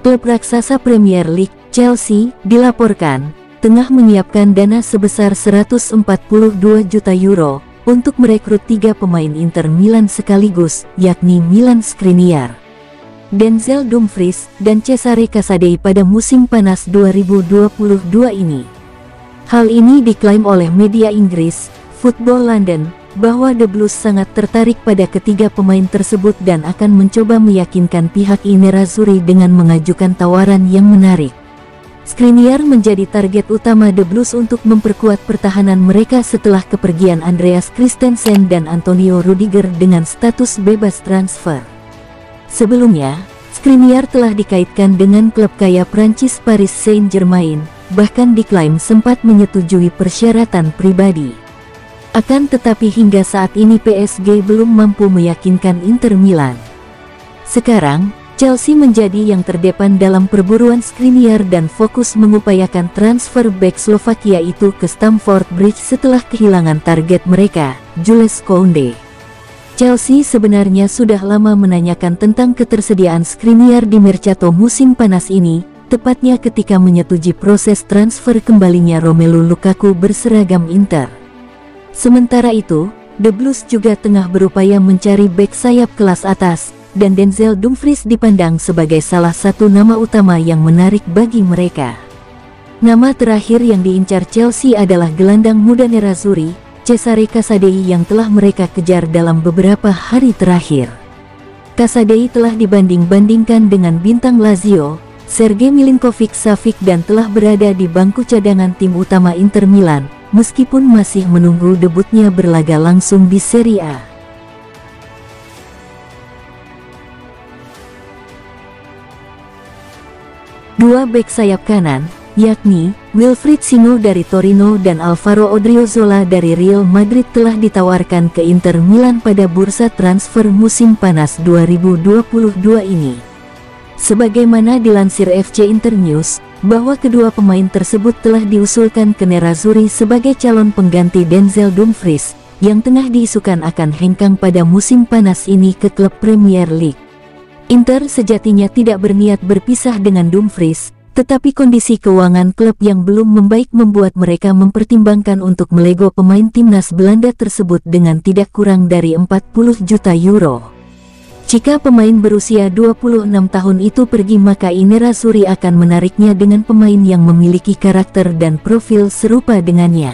Klub raksasa Premier League, Chelsea, dilaporkan tengah menyiapkan dana sebesar 142 juta euro untuk merekrut 3 pemain Inter Milan sekaligus, yakni Milan Skriniar, Denzel Dumfries, dan Cesare Casadei pada musim panas 2022 ini. Hal ini diklaim oleh media Inggris, Football London, bahwa The Blues sangat tertarik pada ketiga pemain tersebut dan akan mencoba meyakinkan pihak Nerazzurri dengan mengajukan tawaran yang menarik. Skriniar menjadi target utama The Blues untuk memperkuat pertahanan mereka setelah kepergian Andreas Christensen dan Antonio Rudiger dengan status bebas transfer. Sebelumnya, Skriniar telah dikaitkan dengan klub kaya Prancis Paris Saint-Germain, bahkan diklaim sempat menyetujui persyaratan pribadi. Akan tetapi hingga saat ini PSG belum mampu meyakinkan Inter Milan. Sekarang, Chelsea menjadi yang terdepan dalam perburuan Skriniar dan fokus mengupayakan transfer bek Slovakia itu ke Stamford Bridge setelah kehilangan target mereka, Jules Koundé. Chelsea sebenarnya sudah lama menanyakan tentang ketersediaan Skriniar di Mercato musim panas ini, tepatnya ketika menyetujui proses transfer kembalinya Romelu Lukaku berseragam Inter. Sementara itu, The Blues juga tengah berupaya mencari bek sayap kelas atas, dan Denzel Dumfries dipandang sebagai salah satu nama utama yang menarik bagi mereka. Nama terakhir yang diincar Chelsea adalah gelandang muda Nerazzurri, Cesare Casadei yang telah mereka kejar dalam beberapa hari terakhir. Casadei telah dibanding-bandingkan dengan bintang Lazio, Sergej Milinkovic-Savic dan telah berada di bangku cadangan tim utama Inter Milan, meskipun masih menunggu debutnya berlaga langsung di Serie A. Dua bek sayap kanan, yakni Wilfried Singo dari Torino dan Alvaro Odriozola dari Real Madrid telah ditawarkan ke Inter Milan pada bursa transfer musim panas 2022 ini. Sebagaimana dilansir FC Internews, bahwa kedua pemain tersebut telah diusulkan ke Nerazzurri sebagai calon pengganti Denzel Dumfries, yang tengah diisukan akan hengkang pada musim panas ini ke klub Premier League. Inter sejatinya tidak berniat berpisah dengan Dumfries, tetapi kondisi keuangan klub yang belum membaik membuat mereka mempertimbangkan untuk melego pemain timnas Belanda tersebut dengan tidak kurang dari 40 juta euro. Jika pemain berusia 26 tahun itu pergi, maka Nerazzurri akan menariknya dengan pemain yang memiliki karakter dan profil serupa dengannya.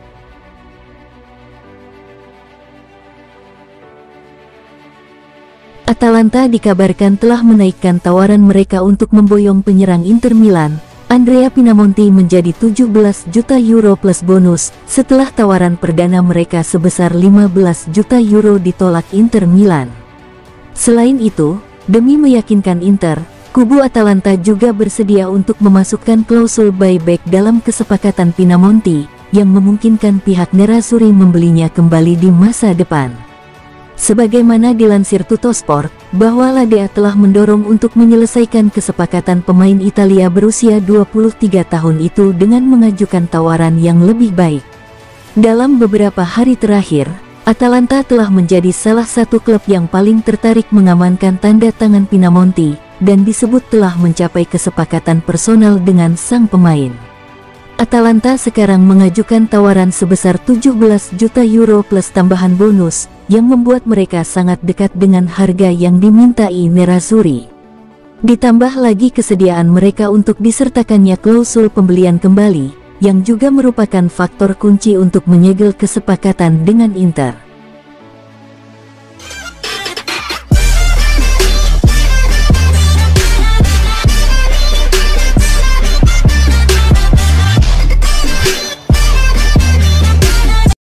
Atalanta dikabarkan telah menaikkan tawaran mereka untuk memboyong penyerang Inter Milan, Andrea Pinamonti menjadi 17 juta euro plus bonus, setelah tawaran perdana mereka sebesar 15 juta euro ditolak Inter Milan. Selain itu, demi meyakinkan Inter, kubu Atalanta juga bersedia untuk memasukkan klausul buyback dalam kesepakatan Pinamonti, yang memungkinkan pihak Nerazzurri membelinya kembali di masa depan. Sebagaimana dilansir Tuttosport, bahwa Ladea telah mendorong untuk menyelesaikan kesepakatan pemain Italia berusia 23 tahun itu dengan mengajukan tawaran yang lebih baik. Dalam beberapa hari terakhir, Atalanta telah menjadi salah satu klub yang paling tertarik mengamankan tanda tangan Pinamonti, dan disebut telah mencapai kesepakatan personal dengan sang pemain. Atalanta sekarang mengajukan tawaran sebesar 17 juta euro plus tambahan bonus, yang membuat mereka sangat dekat dengan harga yang dimintai Nerazzurri. Ditambah lagi kesediaan mereka untuk disertakannya klausul pembelian kembali, yang juga merupakan faktor kunci untuk menyegel kesepakatan dengan Inter.